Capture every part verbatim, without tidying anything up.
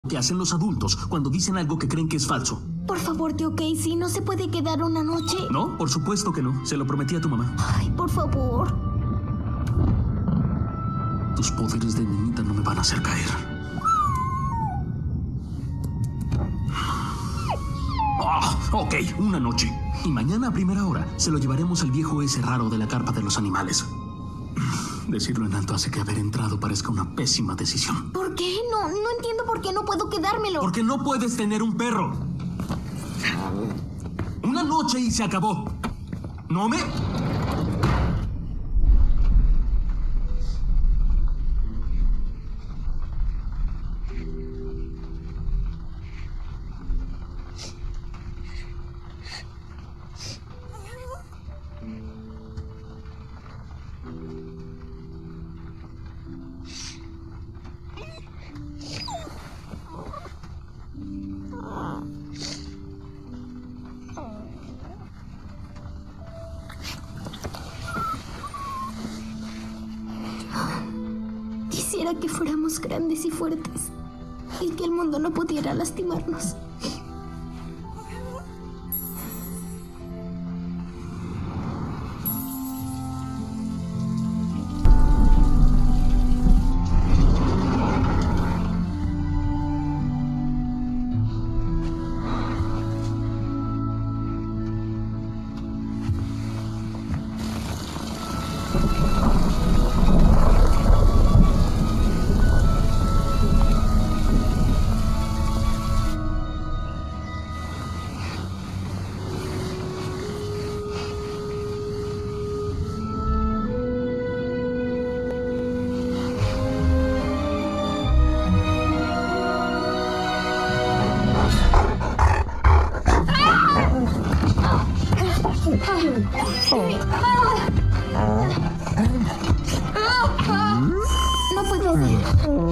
que hacen los adultos cuando dicen algo que creen que es falso. Por favor, tío Casey, ¿no se puede quedar una noche? No, por supuesto que no. Se lo prometí a tu mamá. Ay, por favor. Tus poderes de niñita no me van a hacer caer. Ah, ok, una noche. Y mañana a primera hora se lo llevaremos al viejo ese raro de la carpa de los animales. Decirlo en alto hace que haber entrado parezca una pésima decisión. ¿Por qué? No, no entiendo por qué no puedo quedármelo. Porque no puedes tener un perro. Una noche y se acabó. ¿No me...? Quisiera que fuéramos grandes y fuertes y que el mundo no pudiera lastimarnos. No puedo ser.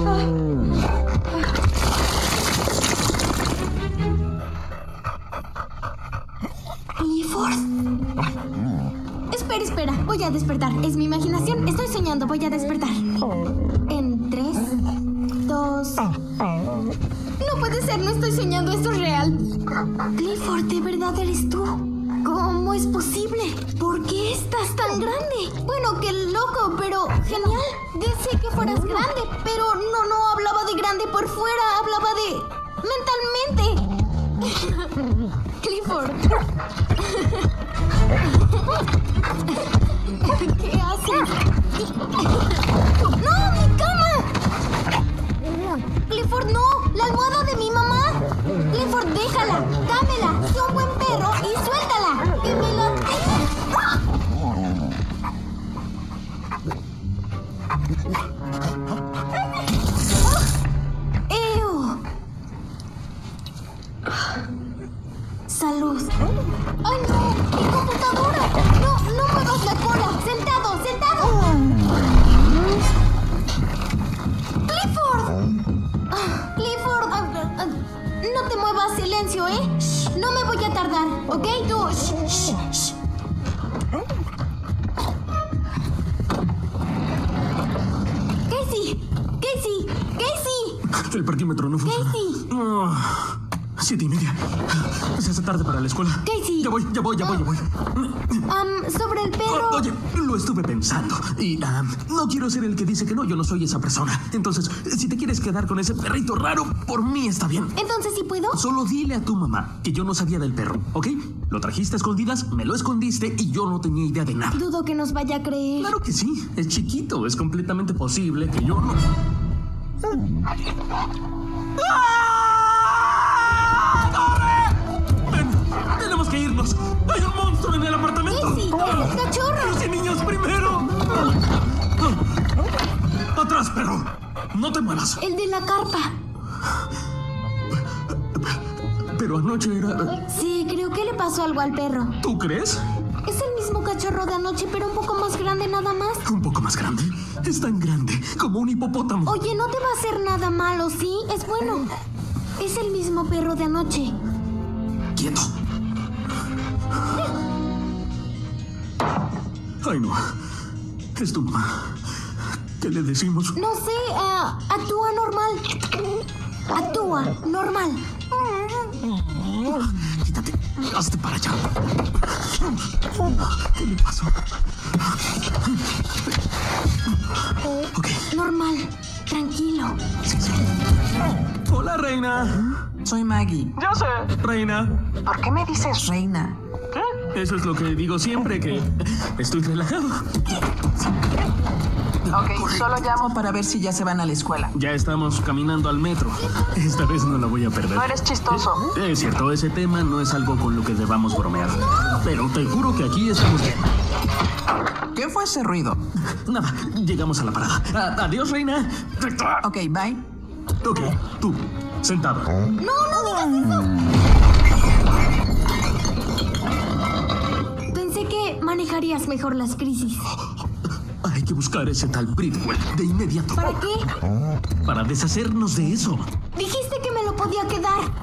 Clifford. Espera, espera. Voy a despertar. Es mi imaginación. Estoy soñando. Voy a despertar. En tres, dos... No puede ser. No estoy soñando. Esto es real. Clifford, ¿de verdad eres tú? ¿Cómo es posible? ¿Por qué estás tan grande? Bueno, qué loco, pero genial. Deseé que fueras grande, pero no, no hablaba de grande por fuera, hablaba de... mentalmente. Clifford. ¿Qué haces? ¡No, mi cama! Clifford, no, la almohada de mi mamá. Clifford, déjala, dámela, sé un buen perro y suéltala. Que me la... ¡Ew! Salud. ¡Ay, no! ¡Mi computadora! ¡No, no muevas la cola! ¡Sentado, sentado! ¡Clifford! Ah, Clifford, ah, ah, no te muevas, silencio, ¿eh? Shh, no me voy a tardar, ¿ok? Tú, shh, shh, shh. Casey, Casey, Casey. El parquímetro no funciona. Casey. Oh, siete y media. Se hace tarde para la escuela. Casey. Ya voy, ya voy, ya voy, ya voy. Um, sobre el perro... Oh, oye, lo estuve pensando. Y um, no quiero ser el que dice que no, yo no soy esa persona. Entonces, si te quieres quedar con ese perrito raro, por mí está bien. Entonces, ¿sí puedo? Solo dile a tu mamá que yo no sabía del perro, ¿ok? Lo trajiste a escondidas, me lo escondiste y yo no tenía idea de nada. Dudo que nos vaya a creer. Claro que sí, es chiquito, es completamente posible que yo no... ¡Ah! ¡Corre! Ven, tenemos que irnos. Hay un monstruo en el apartamento. Casey, cachorro. ¡Los niños primero! ¡Atrás, perro! No te muevas. El de la carpa. Pero anoche era... Sí, creo que le pasó algo al perro. ¿Tú crees? Es el mismo cachorro de anoche, pero un poco más grande nada más. ¿Un poco más grande? Es tan grande como un hipopótamo. Oye, no te va a hacer nada malo, ¿sí? Es bueno. Es el mismo perro de anoche. Quieto. Ay, no. Es tu mamá. ¿Qué le decimos? No sé, uh, actúa normal. Actúa normal. Quítate. Hazte para allá. ¿Qué le pasó? Ok. Normal. Tranquilo. Sí, sí. Hola, reina. Soy Maggie. Ya sé, reina. ¿Por qué me dices reina? ¿Qué? Eso es lo que digo siempre, que estoy relajado. Ok, solo llamo para ver si ya se van a la escuela. Ya estamos caminando al metro. Esta vez no la voy a perder. No eres chistoso. Es cierto, ese tema no es algo con lo que debamos bromear. Pero te juro que aquí estamos bien. ¿Qué fue ese ruido? Nada, llegamos a la parada. A- adiós, reina. Ok, bye. Ok, tú, sentado. No, no digas eso. Pensé que manejarías mejor las crisis. Hay que buscar ese tal Bridwell de inmediato. ¿Para qué? Para deshacernos de eso. Dijiste que me lo podía quedar.